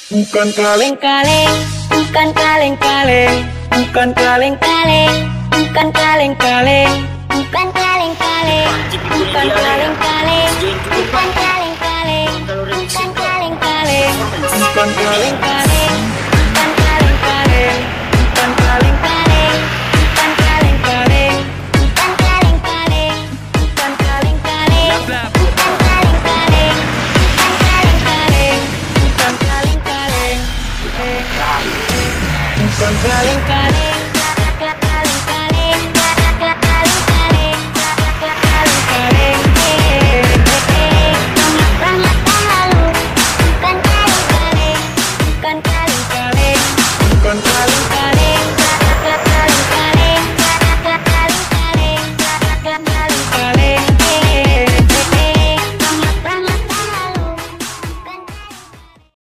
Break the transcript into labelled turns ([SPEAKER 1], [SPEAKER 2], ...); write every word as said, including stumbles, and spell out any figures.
[SPEAKER 1] Bukan kaleng-kaleng, bukan kaleng-kaleng, bukan kaleng-kaleng, bukan kaleng-kaleng, bukan kaleng-kaleng, bukan kaleng-kaleng, bukan kaleng-kaleng, bukan kaleng-kaleng, bukan kaleng-kaleng, bukan kaleng-kaleng, bukan kaleng-kaleng, bukan kaleng-kaleng, bukan kaleng-kaleng, bukan kaleng-kaleng, bukan kaleng-kaleng, bukan kaleng-kaleng, bukan kaleng-kaleng, bukan kaleng-kaleng.